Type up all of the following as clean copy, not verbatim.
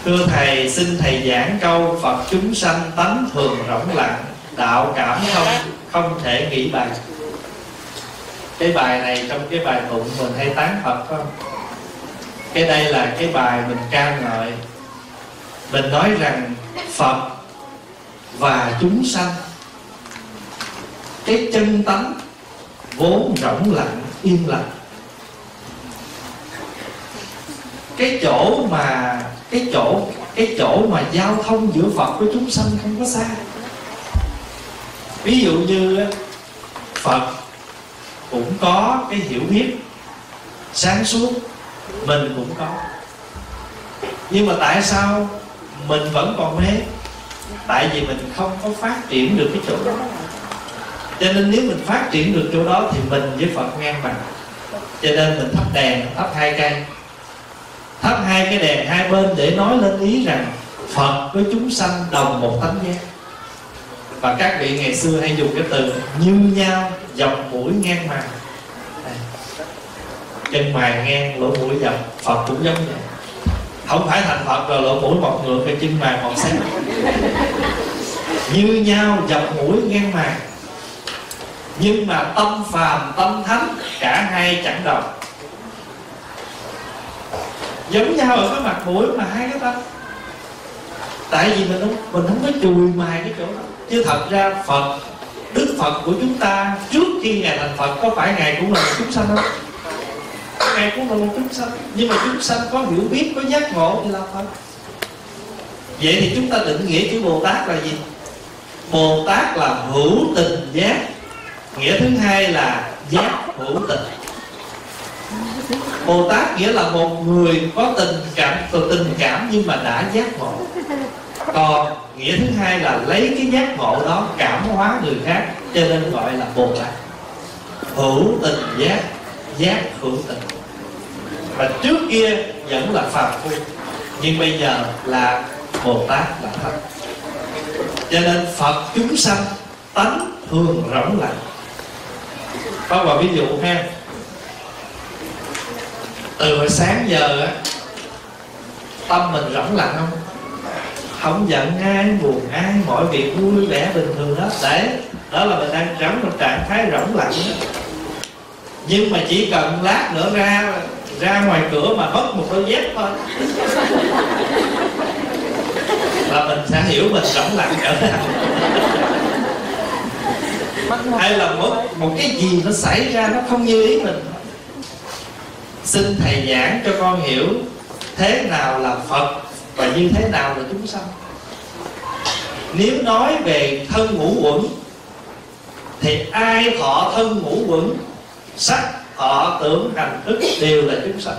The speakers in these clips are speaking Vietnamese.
Thưa thầy, xin thầy giảng câu Phật chúng sanh tánh thường rỗng lặng, đạo cảm không thể nghĩ bàn. Cái bài này trong cái bài tụng mình hay tán Phật phải không? Cái đây là cái bài mình ca ngợi. Mình nói rằng Phật và chúng sanh, cái chân tánh vốn rỗng lặng, yên lặng. Cái chỗ mà giao thông giữa Phật với chúng sanh không có xa. Ví dụ như Phật cũng có cái hiểu biết sáng suốt, mình cũng có. Nhưng mà tại sao mình vẫn còn mê? Tại vì mình không có phát triển được cái chỗ đó. Cho nên nếu mình phát triển được chỗ đó thì mình với Phật ngang bằng. Cho nên mình thắp đèn, thắp 2 cây, thắp 2 cái đèn hai bên để nói lên ý rằng Phật với chúng sanh đồng một tánh giác. Và các vị ngày xưa hay dùng cái từ như nhau, dọc mũi ngang mày. Chân mày ngang, lỗ mũi dọc. Phật cũng giống vậy. Không phải thành Phật rồi lỗ mũi mọc ngược hay chân mày mọc sáng. Như nhau, dọc mũi ngang mày. Nhưng mà tâm phàm, tâm thánh, cả hai chẳng đồng. Giống nhau ở cái mặt mũi mà hai cái tâm. Tại vì mình không có chùi mài cái chỗ đó. Chứ thật ra Phật, Đức Phật của chúng ta trước khi Ngài thành Phật, có phải Ngài cũng là một chúng sanh không? Ngài cũng là một chúng sanh. Nhưng mà chúng sanh có hiểu biết, có giác ngộ thì là Phật. Vậy thì chúng ta định nghĩa chữ Bồ Tát là gì? Bồ Tát là hữu tình giác. Nghĩa thứ hai là giác hữu tình. Bồ Tát nghĩa là một người có tình cảm nhưng mà đã giác ngộ. Còn nghĩa thứ hai là lấy cái giác ngộ đó cảm hóa người khác, cho nên gọi là Bồ Tát. Hữu tình giác, giác hữu tình. Và trước kia vẫn là phàm phu, nhưng bây giờ là Bồ Tát là thật. Cho nên Phật chúng sanh tánh thường rỗng lặng. Có một ví dụ ha. Từ hồi sáng giờ á, tâm mình rỗng lặng không? Không giận ai, buồn ai, mọi việc vui vẻ bình thường đó. Đấy, đó là mình đang trong một trạng thái rỗng lặng đó. Nhưng mà chỉ cần lát nữa ra ngoài cửa mà mất một đôi dép thôi là mình sẽ hiểu mình rỗng lặng cỡ nào. Hay là một cái gì nó xảy ra nó không như ý mình. Xin thầy giảng cho con hiểu thế nào là Phật và như thế nào là chúng sanh. Nếu nói về thân ngũ uẩn thì ai thọ thân ngũ uẩn, sắc, thọ, tưởng, hành, thức đều là chúng sanh.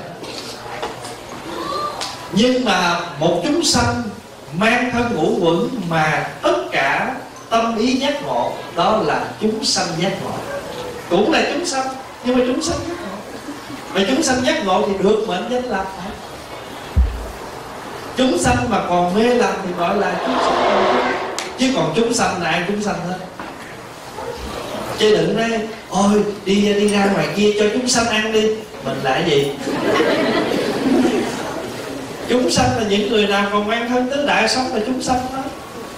Nhưng mà một chúng sanh mang thân ngũ uẩn mà tất cả tâm ý giác ngộ, đó là chúng sanh giác ngộ. Cũng là chúng sanh, nhưng mà chúng sanh giác ngộ. Và chúng sanh giác ngộ thì được mệnh danh là Phật. Chúng sanh mà còn mê lầm thì gọi là chúng sanh. Chứ còn chúng sanh là ai chúng sanh hết. Chứ đừng nói ôi đi ra ngoài kia cho chúng sanh ăn đi. Mình là cái gì? Chúng sanh là những người nào còn mang thân tứ đại sống là chúng sanh đó.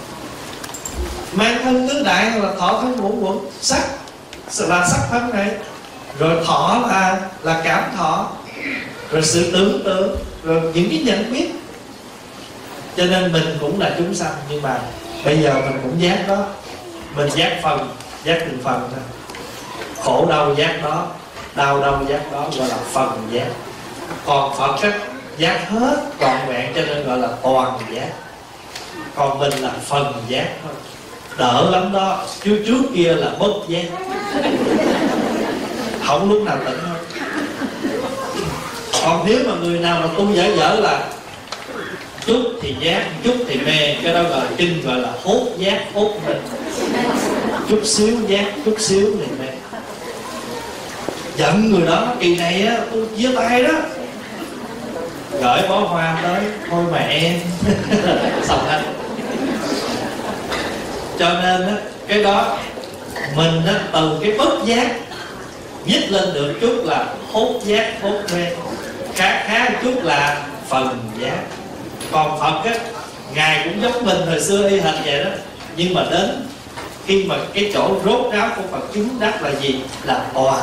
Mang thân tứ đại là thọ thân ngũ uẩn. Sắc là sắc thân này. Rồi thọ là cảm thọ. Rồi sự tưởng tượng. Rồi những cái nhận biết. Cho nên mình cũng là chúng sanh. Nhưng mà bây giờ mình cũng giác đó. Mình giác phần, giác từng phần thôi. Khổ đau giác đó, đau đau giác đó, gọi là phần giác. Còn Phật á, giác hết trọn vẹn cho nên gọi là toàn giác. Còn mình là phần giác thôi. Đỡ lắm đó. Chứ trước kia là bất giác. Không lúc nào tỉnh thôi. Còn nếu mà người nào mà tu dở dở là chút thì giác, chút thì mê. Cái đó gọi kinh gọi là hốt giác, hốt mê. Chút xíu giác, chút xíu thì mê. Giận người đó, kỳ này á, tôi chia tay đó. Gửi bó hoa tới, thôi mà em. Xong hết. Cho nên á, cái đó mình á, từ cái bất giác nhích lên được chút là hốt giác, hốt mê. Khá chút là phần giác. Còn Phật á, Ngài cũng giống mình hồi xưa y hệt vậy đó, nhưng mà đến khi mà cái chỗ rốt ráo của Phật chứng đắc là gì? Là toàn.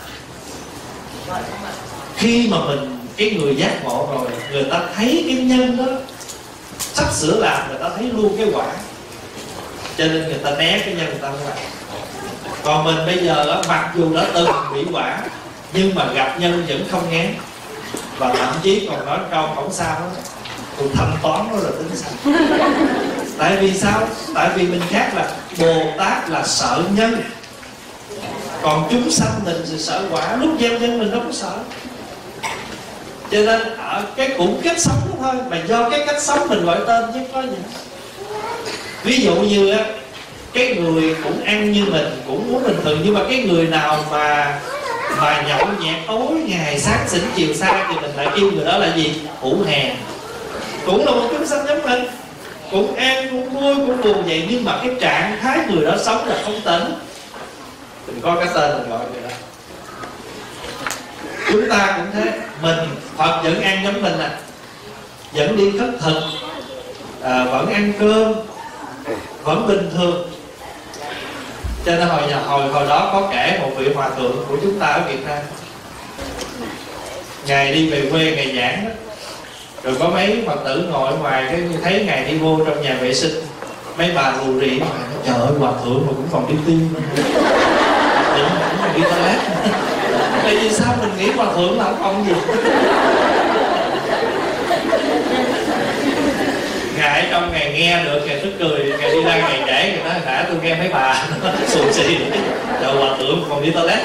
Khi mà mình, cái người giác ngộ rồi, người ta thấy cái nhân đó sắp sửa làm, người ta thấy luôn cái quả, cho nên người ta né cái nhân người ta không làm. Còn mình bây giờ đó, mặc dù đã từng bị quả nhưng mà gặp nhân vẫn không ngán, và thậm chí còn nói câu không sao đó, tôi thanh toán nó rồi tính sao. Tại vì sao? Tại vì mình khác là Bồ Tát là sợ nhân, còn chúng sanh mình thì sợ quả. Lúc gieo nhân mình đâu có sợ. Cho nên ở cái cũng cách sống đó thôi, mà do cái cách sống mình gọi tên chứ có gì. Ví dụ như á, cái người cũng ăn như mình, cũng muốn bình thường, nhưng mà cái người nào mà nhậu nhẹt tối ngày, sáng xỉn chiều xa, thì mình lại kêu người đó là gì? Hữu hèn. Cũng là một chúng sanh giống mình, cũng ăn, cũng vui, cũng buồn vậy, nhưng mà cái trạng thái người đó sống là không tỉnh. Mình có cái tên mình gọi người đó. Chúng ta cũng thế, mình Phật vẫn ăn giống mình nè, vẫn đi khất thực, vẫn ăn cơm, vẫn bình thường. Cho nên hồi đó có kể một vị hòa thượng của chúng ta ở Việt Nam, Ngài đi về quê Ngài giảng đó, rồi có mấy Phật tử ngồi ngoài, cái thấy Ngài đi vô trong nhà vệ sinh, mấy bà rù rỉ mà trời ơi, hòa thượng mà cũng còn đi tiêu nữa, cũng còn đi toilet. Tại vì sao mình nghĩ hòa thượng là không còn gì. Ngài ở trong Ngài nghe được, Ngài tức cười, Ngài đi ra Ngài kể, Ngài nói hả tôi nghe mấy bà xù xì, trời hòa thượng còn đi toilet.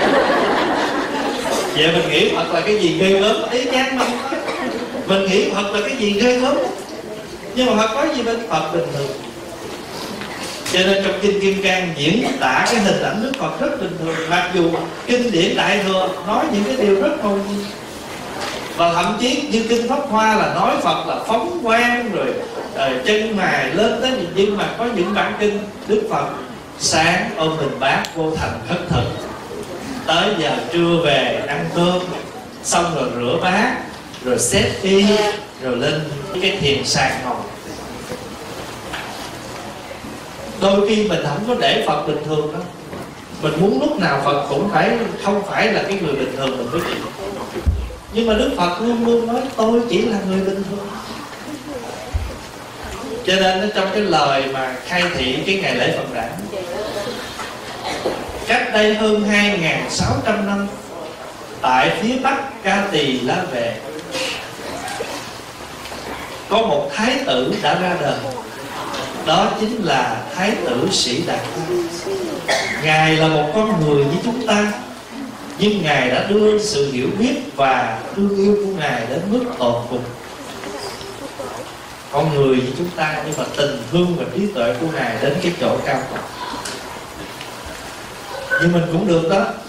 Vậy mình nghĩ Phật là cái gì ghê gớm, ý chán mình nghĩ Phật là cái gì ghê gớm, nhưng mà Phật có gì bên Phật bình thường. Cho nên trong Kinh Kim Cang diễn tả cái hình ảnh Đức Phật rất bình thường, mặc dù kinh điển Đại Thừa nói những cái điều rất ngầu nhiên. Và thậm chí như Kinh Pháp Hoa là nói Phật là phóng quang rồi chân mài lên tới gì, nhưng mà có những bản kinh Đức Phật sáng ôm bình bát vô thành khất thực, tới giờ trưa về ăn cơm, xong rồi rửa bát, rồi xếp y, rồi lên cái thiền sàn ngồi. Đôi khi mình không có để Phật bình thường đâu, mình muốn lúc nào Phật cũng không phải là cái người bình thường mình mới chịu. Nhưng mà Đức Phật luôn luôn nói tôi chỉ là người bình thường. Cho nên trong cái lời mà khai thị cái ngày lễ Phật đản, cách đây hơn 2.600 năm, tại phía Bắc Ca Tỳ La Vệ, có một thái tử đã ra đời. Đó chính là Thái tử Sĩ Đạt. Ngài là một con người như chúng ta, nhưng Ngài đã đưa sự hiểu biết và thương yêu của Ngài đến mức tột cùng. Con người như chúng ta, nhưng mà tình thương và trí tuệ của Ngài đến cái chỗ cao tột. Nhưng mình cũng được đó,